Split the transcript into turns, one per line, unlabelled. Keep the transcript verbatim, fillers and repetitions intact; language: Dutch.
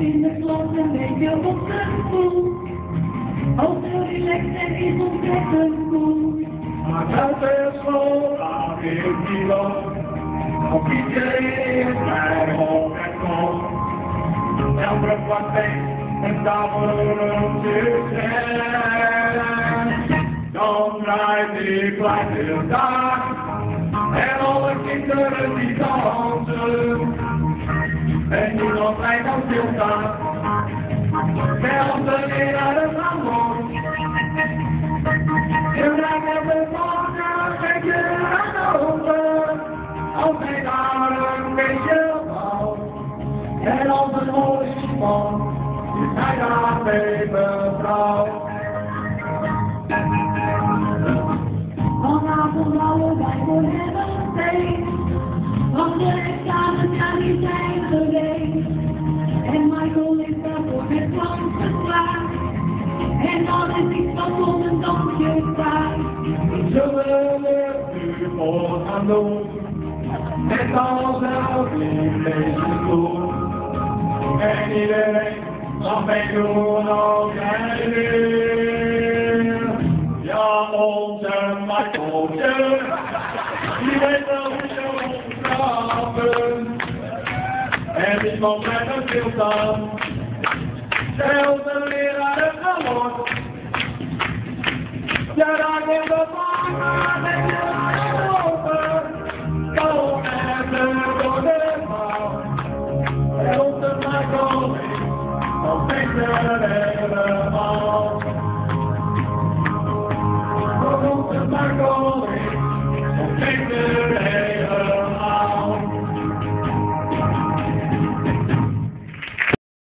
in de klas een beetje op de stoel. Ook heel relaxed en is ontzettend cool.
Maar uit de school gaat ik niet los. Op iedereen is mij hoog en kool. Elke partij en tafelen succes. Dan draait ik gelijk de dag. En alle kinderen die dansen. En niemand mij kan stilstaan. Zelfs de leraren gaan los. Je raakt met de morgen, geef je aan de honden. Als hij daar een beetje valt. En als een olifant, is hij daar even vrouw.
Vanavond houden wij voor hebben steeds. Want de examens gaan niet zijn geweest. En Michael is daarvoor met kans geslaagd. En dan is iets wat om een dansje staat.
Zullen we nu voor gaan doen? Net als elk in deze stoel. En iedereen mag meedoen als hij wil. Ja, onze Michaeltje, die weet wel hoe ze ontsnappen. En niemand blijft er stilstaan. Zelfs de leraren gaan los. Ja, daar komt de vanger.